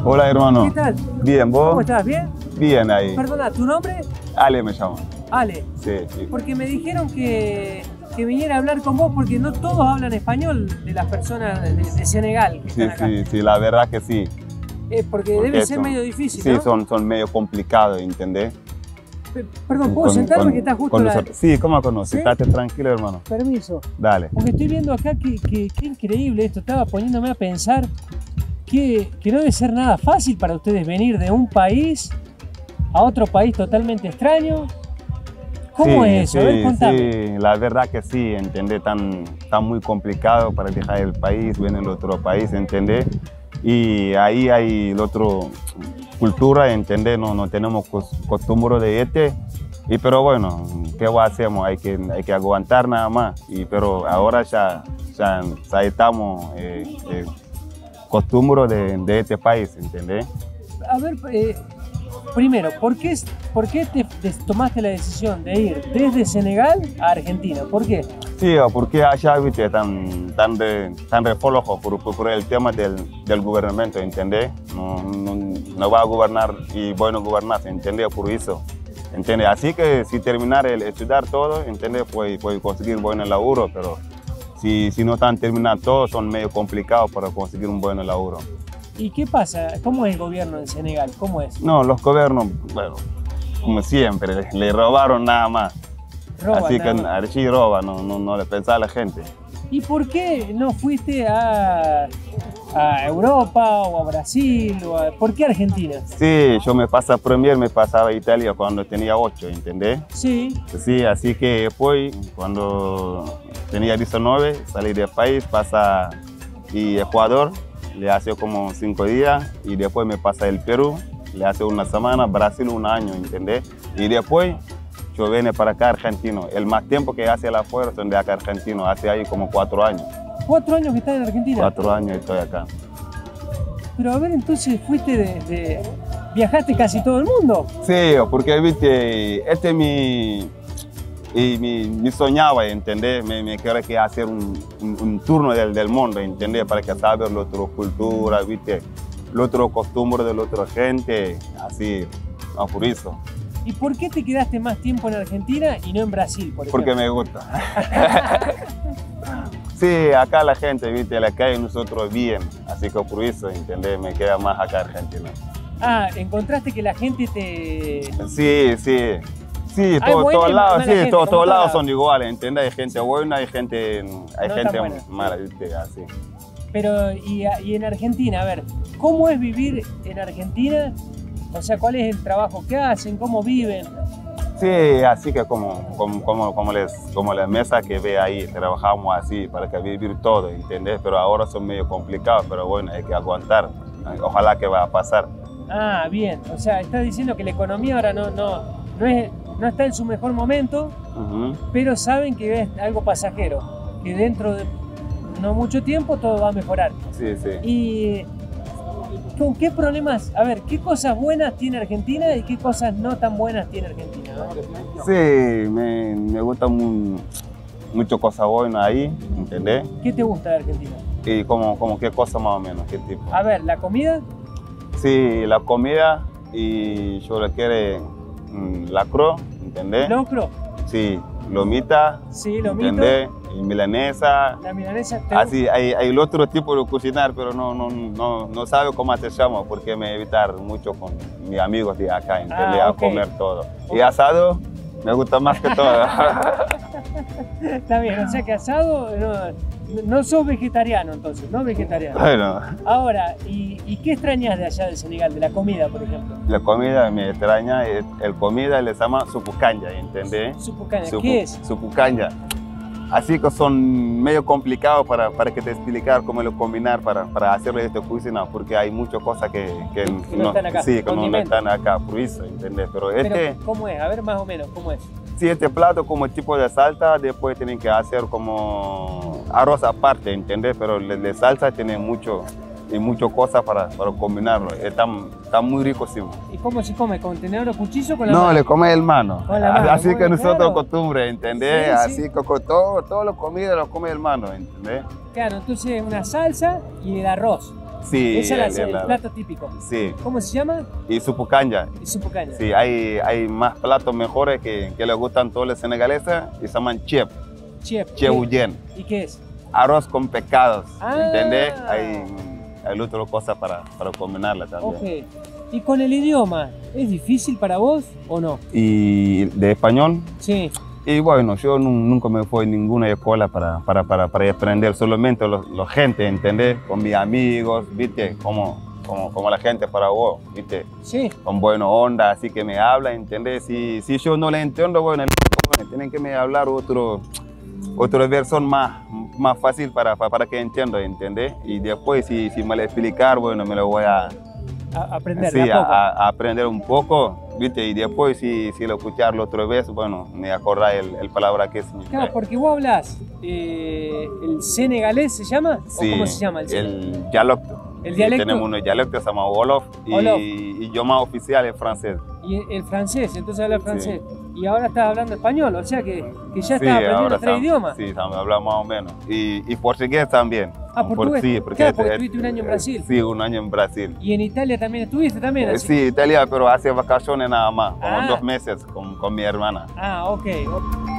Hola, hermano. ¿Qué tal? Bien, ¿vos? ¿Cómo estás? ¿Bien? Bien ahí. Perdona, ¿tu nombre? Ale me llamo. Ale. Sí, sí. Porque me dijeron que viniera a hablar con vos porque no todos hablan español de las personas de Senegal que Sí, están acá. sí, la verdad que sí. Porque Porque debe ser medio difícil, sí, ¿no? son medio complicados, ¿entendés? Perdón, ¿puedo sentarme que está justo la... Sí, ¿cómo conoces? ¿Sí? Estate tranquilo, hermano. Permiso. Dale. Porque estoy viendo acá que increíble esto. Estaba poniéndome a pensar que no debe ser nada fácil para ustedes venir de un país a otro país totalmente extraño. ¿Cómo Sí, es eso? A ver, contame. Sí, la verdad que sí, ¿entendés? Tan muy complicado para dejar el país, venir al otro país, ¿entendés? Y ahí hay la otra cultura, ¿entendés? No tenemos costumbre de pero bueno, ¿qué hacemos? Hay que aguantar nada más. Pero ahora ya estamos costumbre de este país, ¿entendés? A ver, primero, ¿por qué te tomaste la decisión de ir desde Senegal a Argentina? ¿Por qué? Sí, porque allá, viste, tan reflojo por el tema del gobierno, ¿entendés? No va a gobernar y bueno gobernar, ¿entendés? Por eso, ¿entendés? Así que si terminar el estudiar todo, ¿entendés? Puede conseguir buen laburo, pero si no están terminando todo, son medio complicados para conseguir un buen laburo. ¿Y qué pasa? ¿Cómo es el gobierno en Senegal? ¿Cómo es? No, los gobiernos, bueno, como siempre, le robaron nada más. Así que Archie roba, no le pensaba a la gente. ¿Y por qué no fuiste a Europa o a Brasil? ¿Por qué Argentina? Sí, yo me pasaba a Italia cuando tenía 8, ¿entendés? Sí. Sí, así que después, cuando tenía 19, salí del país, pasa y Ecuador, le hace como 5 días, y después me pasa el Perú, le hace una semana, Brasil un año, ¿entendés? Y después yo vine para acá argentino. El más tiempo que hace la afuera son de acá argentino, hace ahí como 4 años. 4 años que estás en Argentina. 4 años estoy acá. Pero a ver, entonces fuiste viajaste casi todo el mundo. Sí, porque viste, mi soñaba, ¿entendés? Me quería que hacer un turno del mundo, ¿entendés? Para que saber la otra cultura, viste, la otra costumbre de la otra gente, así, no, por eso. ¿Y por qué te quedaste más tiempo en Argentina y no en Brasil, por ejemplo? Porque me gusta. Sí, acá la gente, viste, la calle nosotros bien, así que por eso, ¿entendés? Me queda más acá Argentina. Ah, ¿encontraste que la gente te...? Sí, sí. Sí, todos lados son iguales, ¿entendés? Hay gente buena, hay gente mala, ¿viste? Así. Pero, y en Argentina, a ver, ¿cómo es vivir en Argentina? O sea, ¿cuál es el trabajo que hacen? ¿Cómo viven? Sí, así que como la mesa que ve ahí, trabajamos así para que vivir todo, ¿entendés? Pero ahora son medio complicados, pero bueno, hay que aguantar. Ojalá que va a pasar. Ah, bien. O sea, estás diciendo que la economía ahora no está en su mejor momento, pero saben que es algo pasajero, que dentro de no mucho tiempo todo va a mejorar. Sí, sí. ¿Y con qué problemas, a ver, qué cosas buenas tiene Argentina y qué cosas no tan buenas tiene Argentina, ¿no? Sí, me gustan muchas cosas buenas ahí, ¿entendés? ¿Qué te gusta de Argentina? Y como qué cosa más o menos, qué tipo. A ver, ¿la comida? Sí, la comida, y yo le quiero lacro, ¿entendés? ¿Locro? Sí, lomita, sí, lomito. ¿entendés? Y milanesa. La milanesa. Así, hay el otro tipo de cocinar, pero no sabe cómo se llama, porque me evitar mucho con mis amigos de acá, ¿entendés? A comer todo. Y asado me gusta más que todo. Está bien, o sea que asado, no sos vegetariano entonces, no vegetariano. Bueno. Ahora, ¿y qué extrañas de allá de Senegal, de la comida, por ejemplo? La comida me extraña, el comida le llama supucanya, ¿entendés? Supucanya, ¿qué es? Supucanya. Así que son medio complicados para que te explicar cómo lo combinar para hacerle esta cocina, porque hay muchas cosas que no están acá. Sí, que no están acá, por eso, ¿entendés? Pero ¿cómo es? A ver, más o menos, ¿cómo es? Sí, este plato como tipo de salsa, después tienen que hacer como arroz aparte, ¿entendés? Pero de salsa tiene muchas cosas para combinarlo. Está muy rico, sí. ¿Y cómo se come? ¿Con tenedor o cuchillo o con la mano? mano? No, le come el mano. Con la mano. Así que nosotros claro. costumbre, ¿entendés? Sí, así que con todo lo comida lo come el mano, ¿entendés? Claro, entonces una salsa y el arroz. Sí, Ese es el plato típico. Sí. ¿Cómo se llama? Y supucanya. Y supucaña. Sí, hay más platos mejores que les gustan todos los senegaleses y se llaman chep. Chebuyen. ¿Y qué es? Arroz con pescados, Ah. ¿entendés? Hay otras cosas para combinarla también. Ok. ¿Y con el idioma? ¿Es difícil para vos o no? ¿Y de español? Sí. Y bueno, yo nunca me fui a ninguna escuela para aprender, solamente la gente, ¿entendés? Con mis amigos, ¿viste? Como la gente para vos, ¿viste? Sí. Con buena onda, así que me habla, ¿entendés? Si yo no le entiendo, bueno, tienen que me hablar otra versión más fácil para que entienda, ¿entendés? Y después, si me lo explicar, bueno, me lo voy a aprender, sí, a aprender un poco, ¿viste? Y después, si lo escucharlo otra vez, bueno, me acordar el palabra que significa. Claro, porque vos hablas el senegalés, ¿se llama? Sí, ¿O cómo se llama? El dialecto. ¿El dialecto? Tenemos un dialecto, se llama Wolof, y idioma oficial es francés. Y el francés, entonces habla francés. Sí. Y ahora estás hablando español, o sea que ya estás Sí, aprendiendo 3 idiomas. Sí, hablamos más o menos. Y portugués también. Ah, portugués. Sí, claro, porque estuviste un año en Brasil. Sí, un año en Brasil. ¿Y en Italia también estuviste también? Así? Sí, Italia, pero hace vacaciones nada más, como 2 Ah. meses con mi hermana. Ah, ok.